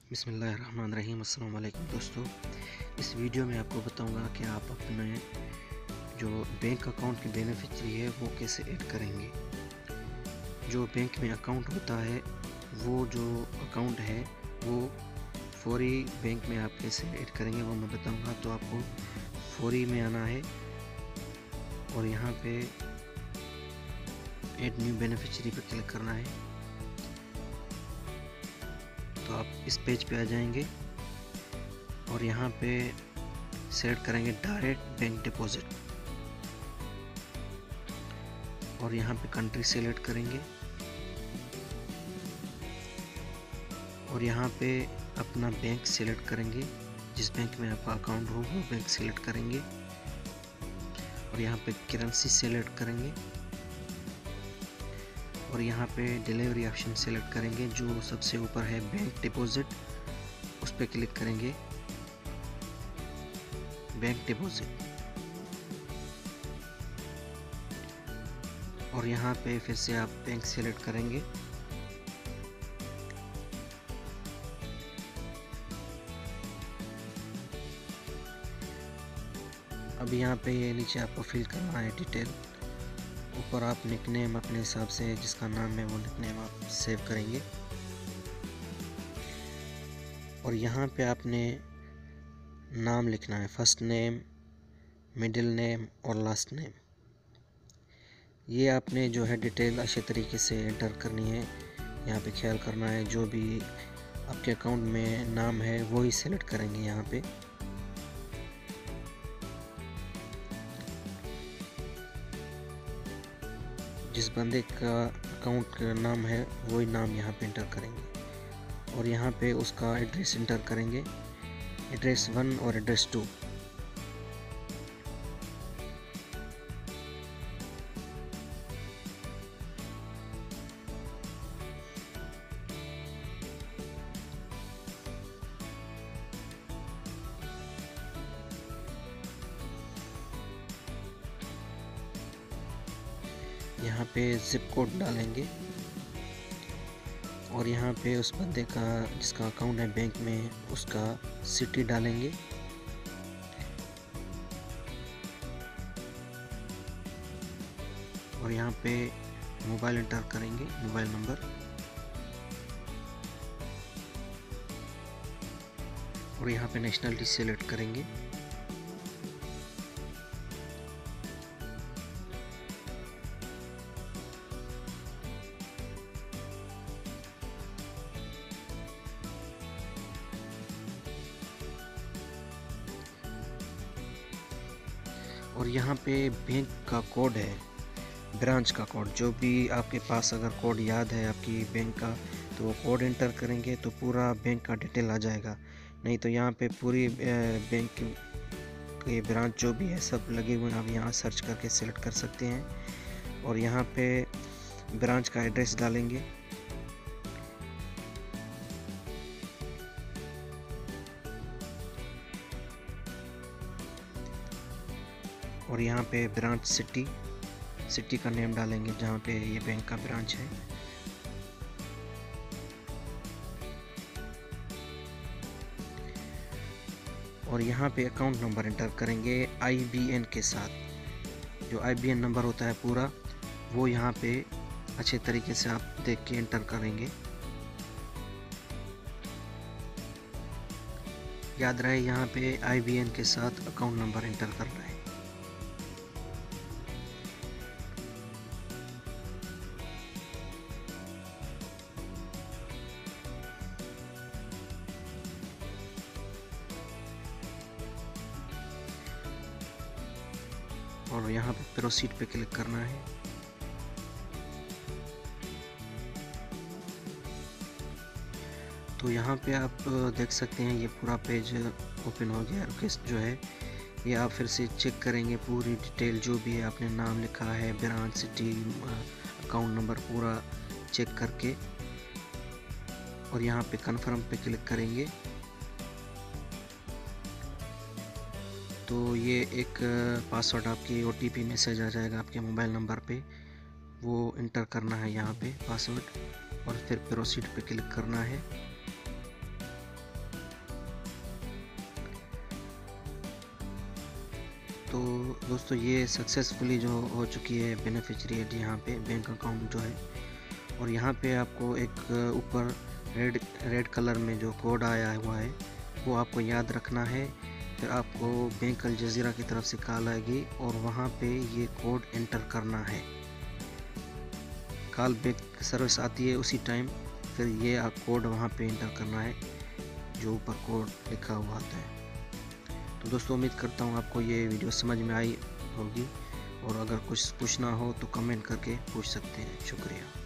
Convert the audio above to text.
बिस्मिल्लाहिर्रहमानिर्रहीम। अस्सलाम वालेकुम दोस्तों, इस वीडियो में आपको बताऊंगा कि आप अपने जो बैंक अकाउंट की बेनिफिशियरी है वो कैसे ऐड करेंगे। जो बैंक में अकाउंट होता है वो जो अकाउंट है वो फौरी बैंक में आप कैसे ऐड करेंगे वो मैं बताऊंगा। तो आपको फौरी में आना है और यहाँ पे ऐड न्यू बेनिफिशियरी पर क्लिक करना है। तो आप इस पेज पे आ जाएंगे और यहाँ पे सेलेक्ट करेंगे डायरेक्ट बैंक डिपॉजिट और यहाँ पे कंट्री सेलेक्ट करेंगे और यहाँ पे अपना बैंक सेलेक्ट करेंगे। जिस बैंक में आपका अकाउंट हो वो बैंक सेलेक्ट करेंगे और यहाँ पे करेंसी सेलेक्ट करेंगे और यहाँ पे डिलीवरी ऑप्शन सेलेक्ट करेंगे। जो सबसे ऊपर है बैंक डिपॉजिट, उस पर क्लिक करेंगे, बैंक डिपॉजिट, और यहाँ पे फिर से आप बैंक सेलेक्ट करेंगे। अब यहाँ पे ये नीचे आपको फिल करना है डिटेल। ऊपर आप निकनेम अपने हिसाब से जिसका नाम है वो निकनेम आप सेव करेंगे और यहाँ पे आपने नाम लिखना है, फर्स्ट नेम, मिडिल नेम और लास्ट नेम। ये आपने जो है डिटेल अच्छे तरीके से एंटर करनी है। यहाँ पे ख्याल करना है जो भी आपके अकाउंट में नाम है वो ही सेलेक्ट करेंगे। यहाँ पे जिस बंदे का अकाउंट का नाम है वही नाम यहाँ पे एंटर करेंगे और यहाँ पे उसका एड्रेस एंटर करेंगे, एड्रेस 1 और एड्रेस 2। यहाँ पे जिप कोड डालेंगे और यहाँ पे उस बंदे का जिसका अकाउंट है बैंक में उसका सिटी डालेंगे और यहाँ पे मोबाइल एंटर करेंगे, मोबाइल नंबर, और यहाँ पे नेशनलिटी सेलेक्ट करेंगे। और यहाँ पे बैंक का कोड है, ब्रांच का कोड, जो भी आपके पास अगर कोड याद है आपकी बैंक का तो वो कोड एंटर करेंगे तो पूरा बैंक का डिटेल आ जाएगा। नहीं तो यहाँ पे पूरी बैंक की ब्रांच जो भी है सब लगे हुए हैं, आप यहाँ सर्च करके सेलेक्ट कर सकते हैं और यहाँ पे ब्रांच का एड्रेस डालेंगे। और यहाँ पे ब्रांच सिटी का नेम डालेंगे जहाँ पे ये बैंक का ब्रांच है। और यहाँ पे अकाउंट नंबर एंटर करेंगे IBN के साथ। जो IBN नंबर होता है पूरा वो यहाँ पे अच्छे तरीके से आप देख के एंटर करेंगे। याद रहे यहाँ पे IBN के साथ अकाउंट नंबर एंटर करना है। और यहाँ पे प्रोसीड पे क्लिक करना है। तो यहाँ पे आप देख सकते हैं ये पूरा पेज ओपन हो गया। रिक्वेस्ट जो है ये आप फिर से चेक करेंगे पूरी डिटेल जो भी है, आपने नाम लिखा है, ब्रांच, सिटी, अकाउंट नंबर पूरा चेक करके और यहाँ पे कन्फर्म पे क्लिक करेंगे। तो ये एक पासवर्ड आपकी OTP मैसेज आ जाएगा आपके मोबाइल नंबर पे, वो इंटर करना है यहाँ पे पासवर्ड और फिर प्रोसीड पे क्लिक करना है। तो दोस्तों ये सक्सेसफुली जो हो चुकी है बेनिफिशियरी यहाँ पे बैंक अकाउंट जो है। और यहाँ पे आपको एक ऊपर रेड कलर में जो कोड आया हुआ है वो आपको याद रखना है। फिर आपको बैंक अल जज़ीरा की तरफ से कॉल आएगी और वहाँ पे ये कोड एंटर करना है। कॉल बैक सर्विस आती है उसी टाइम, फिर ये आप कोड वहाँ पे एंटर करना है जो ऊपर कोड लिखा हुआ आता है। तो दोस्तों उम्मीद करता हूँ आपको ये वीडियो समझ में आई होगी, और अगर कुछ पूछना हो तो कमेंट करके पूछ सकते हैं। शुक्रिया।